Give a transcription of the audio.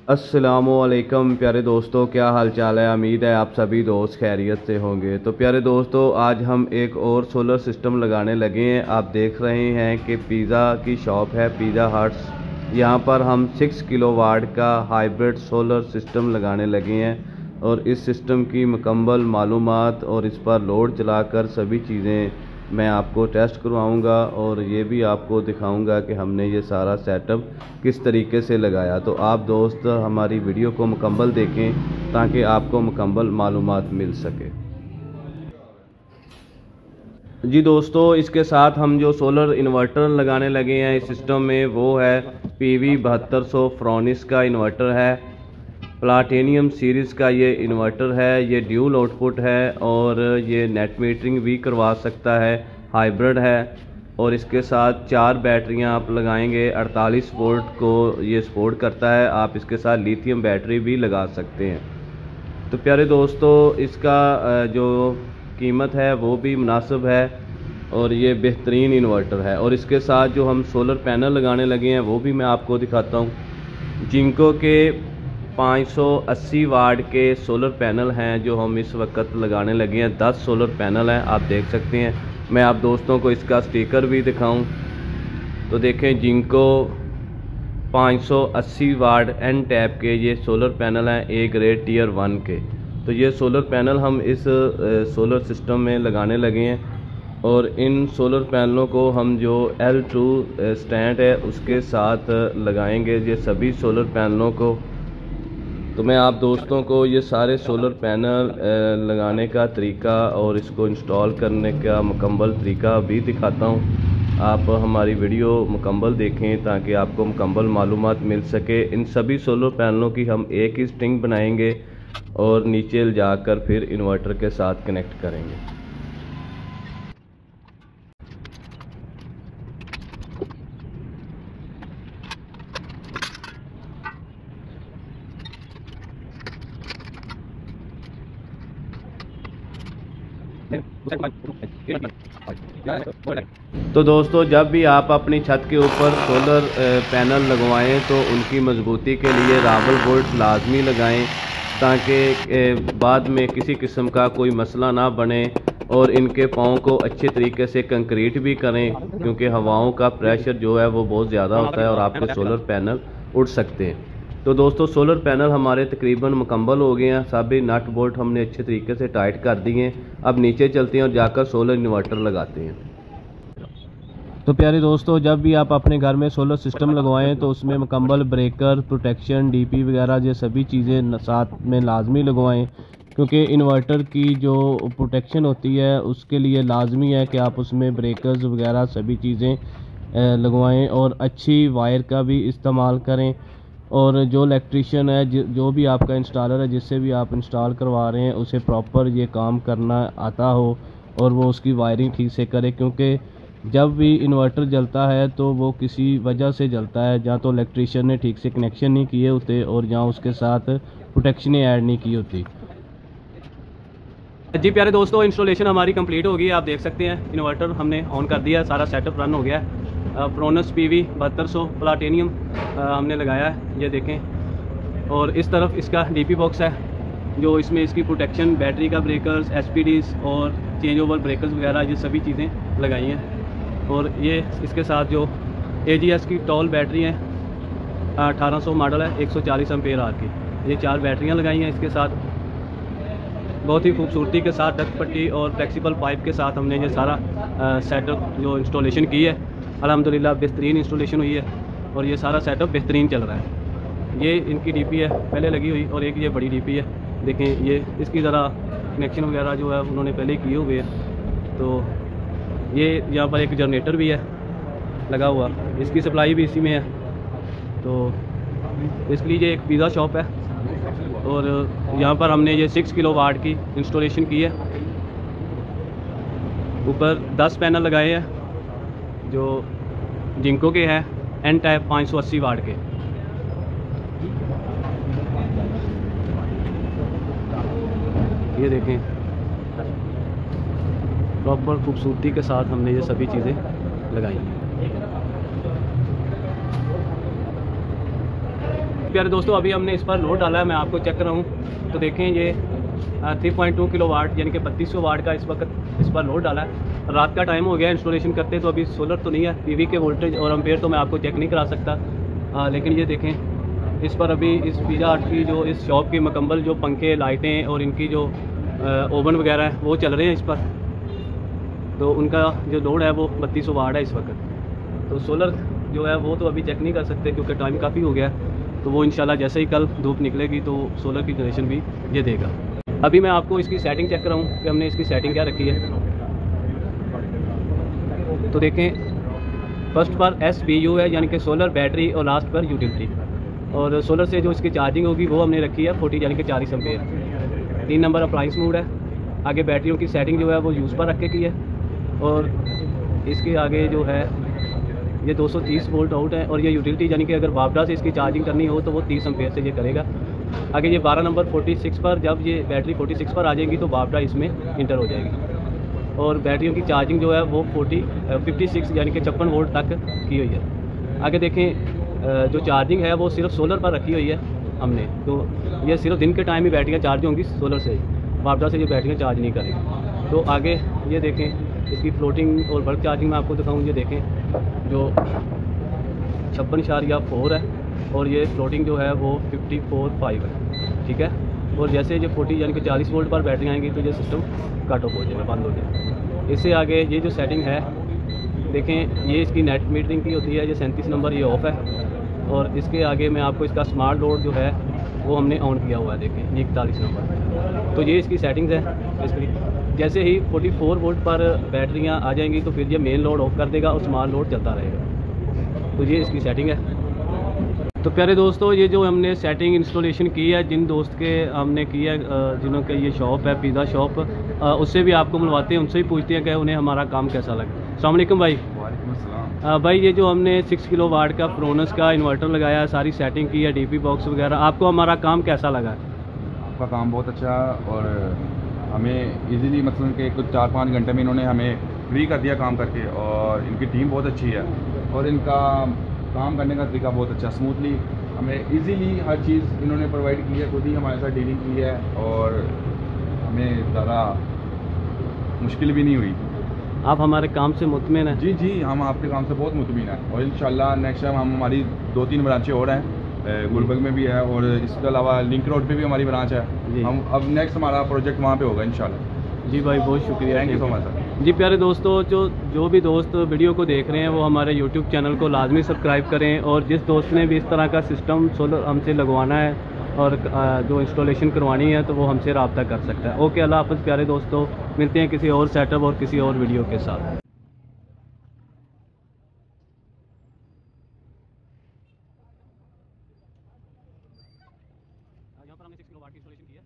अस्सलामुअलैकुम प्यारे दोस्तों, क्या हाल चाल है। उम्मीद है आप सभी दोस्त खैरियत से होंगे। तो प्यारे दोस्तों, आज हम एक और सोलर सिस्टम लगाने लगे हैं। आप देख रहे हैं कि पिज़्ज़ा की शॉप है, पिज़्ज़ा हट्स। यहाँ पर हम 6 किलोवाट का हाइब्रिड सोलर सिस्टम लगाने लगे हैं और इस सिस्टम की मुकम्मल मालूमात और इस पर लोड चलाकर सभी चीज़ें मैं आपको टेस्ट करवाऊंगा और ये भी आपको दिखाऊंगा कि हमने ये सारा सेटअप किस तरीके से लगाया। तो आप दोस्त हमारी वीडियो को मुकम्मल देखें ताकि आपको मुकम्मल मालूमात मिल सके। जी दोस्तों, इसके साथ हम जो सोलर इन्वर्टर लगाने लगे हैं इस सिस्टम में, वो है PV 7200 फ्रोनिस का इन्वर्टर है। प्लाटिनियम सीरीज़ का ये इन्वर्टर है। ये ड्यूल आउटपुट है और ये नेट मीटरिंग भी करवा सकता है, हाइब्रिड है। और इसके साथ 4 बैटरियां आप लगाएंगे, 48 वोल्ट को ये सपोर्ट करता है। आप इसके साथ लिथियम बैटरी भी लगा सकते हैं। तो प्यारे दोस्तों, इसका जो कीमत है वो भी मुनासिब है और ये बेहतरीन इन्वर्टर है। और इसके साथ जो हम सोलर पैनल लगाने लगे हैं वो भी मैं आपको दिखाता हूँ। जिंको के 580 वाट के सोलर पैनल हैं जो हम इस वक्त लगाने लगे हैं। 10 सोलर पैनल हैं, आप देख सकते हैं। मैं आप दोस्तों को इसका स्टिकर भी दिखाऊं तो देखें, जिंको 580 वाट एन टैप के ये सोलर पैनल हैं, ए ग्रेड टियर 1 के। तो ये सोलर पैनल हम इस सोलर सिस्टम में लगाने लगे हैं और इन सोलर पैनलों को हम जो L2 स्टैंड है उसके साथ लगाएंगे ये सभी सोलर पैनलों को। तो मैं आप दोस्तों को ये सारे सोलर पैनल लगाने का तरीका और इसको इंस्टॉल करने का मुकम्मल तरीका भी दिखाता हूँ। आप हमारी वीडियो मुकम्मल देखें ताकि आपको मुकम्मल मालूमात मिल सके। इन सभी सोलर पैनलों की हम एक ही स्ट्रिंग बनाएंगे और नीचे ले जाकर फिर इन्वर्टर के साथ कनेक्ट करेंगे। तो दोस्तों, जब भी आप अपनी छत के ऊपर सोलर पैनल लगवाएं तो उनकी मजबूती के लिए रावल बोल्ट लाजमी लगाएं ताकि बाद में किसी किस्म का कोई मसला ना बने। और इनके पाँव को अच्छे तरीके से कंक्रीट भी करें क्योंकि हवाओं का प्रेशर जो है वो बहुत ज़्यादा होता है और आपके सोलर पैनल उड़ सकते हैं। तो दोस्तों, सोलर पैनल हमारे तकरीबन मुकम्मल हो गए हैं। सभी नट बोल्ट हमने अच्छे तरीके से टाइट कर दिए हैं। अब नीचे चलते हैं और जाकर सोलर इन्वर्टर लगाते हैं। तो प्यारे दोस्तों, जब भी आप अपने घर में सोलर सिस्टम लगवाएं तो उसमें मुकम्मल ब्रेकर, प्रोटेक्शन, DP वगैरह ये सभी चीज़ें साथ में लाजमी लगवाएं क्योंकि इन्वर्टर की जो प्रोटेक्शन होती है उसके लिए लाजमी है कि आप उसमें ब्रेकर्स वगैरह सभी चीज़ें लगवाएं और अच्छी वायर का भी इस्तेमाल करें। और जो इलेक्ट्रीशियन है, जो भी आपका इंस्टॉलर है, जिससे भी आप इंस्टॉल करवा रहे हैं, उसे प्रॉपर ये काम करना आता हो और वो उसकी वायरिंग ठीक से करे क्योंकि जब भी इन्वर्टर जलता है तो वो किसी वजह से जलता है, या तो इलेक्ट्रीशियन ने ठीक से कनेक्शन नहीं किए होते और या उसके साथ प्रोटेक्शन ऐड नहीं की होती। जी प्यारे दोस्तों, इंस्टॉलेशन हमारी कंप्लीट हो गई। आप देख सकते हैं इन्वर्टर हमने ऑन कर दिया, सारा सेटअप रन हो गया है। फ्रोनस PV 7200 प्लाटिनियम हमने लगाया है, ये देखें। और इस तरफ इसका DP बॉक्स है जो इसमें इसकी प्रोटेक्शन, बैटरी का ब्रेकर्स, SPDs और चेंज ओवर ब्रेकर्स वगैरह ये सभी चीज़ें लगाई हैं। और ये इसके साथ जो AGS की टॉल बैटरी है, 1800 मॉडल है, 140 एम्पेयर आर की, ये 4 बैटरियाँ लगाई हैं इसके साथ। बहुत ही खूबसूरती के साथ डक पट्टी और फ्लेक्सिबल पाइप के साथ हमने ये सारा सेटअप जो इंस्टॉलेशन की है। अल्हम्दुलिल्लाह बेहतरीन इंस्टॉलेशन हुई है और ये सारा सेटअप बेहतरीन चल रहा है। ये इनकी DP है पहले लगी हुई और एक ये बड़ी DP है। देखें, ये इसकी ज़रा कनेक्शन वगैरह जो है उन्होंने पहले ही किए हुए हैं। तो ये यहाँ पर एक जनरेटर भी है लगा हुआ, इसकी सप्लाई भी इसी में है। तो इसलिए ये एक पिज़्ज़ा शॉप है और यहाँ पर हमने ये 6 किलोवाट की इंस्टॉलेशन की है। ऊपर 10 पैनल लगाए हैं जो जिंको के हैं, N टाइप 580 वाट के। ये देखें, प्रॉपर खूबसूरती के साथ हमने ये सभी चीज़ें लगाई हैं। प्यारे दोस्तों, अभी हमने इस पर लोड डाला है, मैं आपको चेक कर रहा हूँ। तो देखें ये 3.2 किलोवाट यानी कि 3200 वाट का इस वक्त इस पर लोड डाला है। रात का टाइम हो गया इंस्टॉलेशन करते, तो अभी सोलर तो नहीं है, पीवी के वोल्टेज और एम्पेयर तो मैं आपको चेक नहीं करा सकता। लेकिन ये देखें इस पर अभी इस पिज़्ज़ा हट की जो इस शॉप की मुकम्मल जो पंखे, लाइटें और इनकी जो ओवन वगैरह है वो चल रहे हैं इस पर। तो उनका जो लोड है वो 3200 वाट है इस वक्त। तो सोलर जो है वो तो अभी चेक नहीं कर सकते क्योंकि टाइम काफ़ी हो गया। तो वो इंशाल्लाह जैसे ही कल धूप निकलेगी तो सोलर की जनरेशन भी ये देगा। अभी मैं आपको इसकी सेटिंग चेक कराऊँ कि हमने इसकी सेटिंग क्या रखी है। तो देखें फर्स्ट पर SBU है यानी कि सोलर बैटरी और लास्ट पर यूटिलिटी। और सोलर से जो इसकी चार्जिंग होगी वो हमने रखी है 40 यानी कि 40 एम्पेयर। 3 नंबर अप्लाइंस मोड है। आगे बैटरियों की सेटिंग जो है वो यूज़ पर रख के की है। और इसके आगे जो है ये 230 वोल्ट आउट है। और ये यूटिलिटी यानी कि अगर बापडा से इसकी चार्जिंग करनी हो तो वो 30 एम्पेयर से ये करेगा। आगे ये 12 नंबर 46 पर, जब ये बैटरी 46 पर आ जाएगी तो बापडा इसमें इंटर हो जाएगी। और बैटरियों की चार्जिंग जो है वो 56 यानी कि 56 वोल्ट तक की हुई है। आगे देखें जो चार्जिंग है वो सिर्फ सोलर पर रखी हुई है हमने। तो ये सिर्फ दिन के टाइम ही बैटरियाँ चार्ज होंगी सोलर से ही, बापडा से ये बैटरियाँ चार्ज नहीं करेगी। तो आगे ये देखें इसकी फ्लोटिंग और बल्क चार्जिंग मैं आपको दिखाऊँ। ये देखें जो 56.4 है और ये फ्लोटिंग जो है वो 54.5 है, ठीक है। और जैसे ये 40 यानी कि 40 वोल्ट पर बैटरी आएंगी तो ये सिस्टम कट ऑफ हो जाएगा, बंद हो जाएगा। इससे आगे ये जो सेटिंग है देखें ये इसकी नेट मीटरिंग की होती है, ये 37 नंबर ये ऑफ़ है। और इसके आगे मैं आपको इसका स्मार्ट लोड जो है वो हमने ऑन किया हुआ है, देखें ये 41 नंबर। तो ये इसकी सेटिंग्स है इसकी। जैसे ही 44 वोल्ट पर बैटरियाँ आ जाएंगी तो फिर ये मेन लोड ऑफ कर देगा और स्मार्ट लोड चलता रहेगा। तो ये इसकी सेटिंग है। तो प्यारे दोस्तों, ये जो हमने सेटिंग इंस्टॉलेशन की है, जिन दोस्त के हमने की है जिन्हों के ये शॉप है पिज़्ज़ा शॉप, उससे भी आपको मिलवाते हैं, उनसे भी पूछते हैं कि उन्हें हमारा काम कैसा लगा। अस्सलाम वालेकुम भाई। वालेकुम अस्सलाम। भाई ये जो हमने 6 किलो वाट का फ्रोनस का इन्वर्टर लगाया है, सारी सेटिंग की है, DP बॉक्स वगैरह, आपको हमारा काम कैसा लगा? आपका काम बहुत अच्छा और हमें इजीली मतलब कि कुछ 4-5 घंटे में इन्होंने हमें फ्री कर दिया काम करके। और इनकी टीम बहुत अच्छी है और इनका काम करने का तरीका बहुत अच्छा, स्मूथली हमें इजीली हर चीज़ इन्होंने प्रोवाइड की है, खुद ही हमारे साथ डीलिंग की है और हमें ज़्यादा मुश्किल भी नहीं हुई। आप हमारे काम से मुतमिन हैं? जी जी, हम आपके काम से बहुत मुतमिन हैं और इंशाल्लाह नेक्स्ट टाइम हम हमारी 2-3 ब्रांचें और हैं, गुलबर्ग में भी है और इसके अलावा लिंक रोड पे भी हमारी ब्रांच है। हम अब नेक्स्ट हमारा प्रोजेक्ट वहाँ पे होगा इंशाल्लाह। जी भाई, बहुत शुक्रिया, thank you so much sir. जी प्यारे दोस्तों, जो भी दोस्त वीडियो को देख रहे हैं वो हमारे YouTube चैनल को लाजमी सब्सक्राइब करें। और जिस दोस्त ने भी इस तरह का सिस्टम सोलर हमसे लगवाना है और जो इंस्टॉलेशन करवानी है तो वो हमसे रब्ता कर सकता है। ओके, अल्लाह हाफ़िज़ प्यारे दोस्तों, मिलते हैं किसी और सेटअप और किसी और वीडियो के साथ। यहाँ पर हमने 6 किलो वाट की इंस्टॉलेशन की है।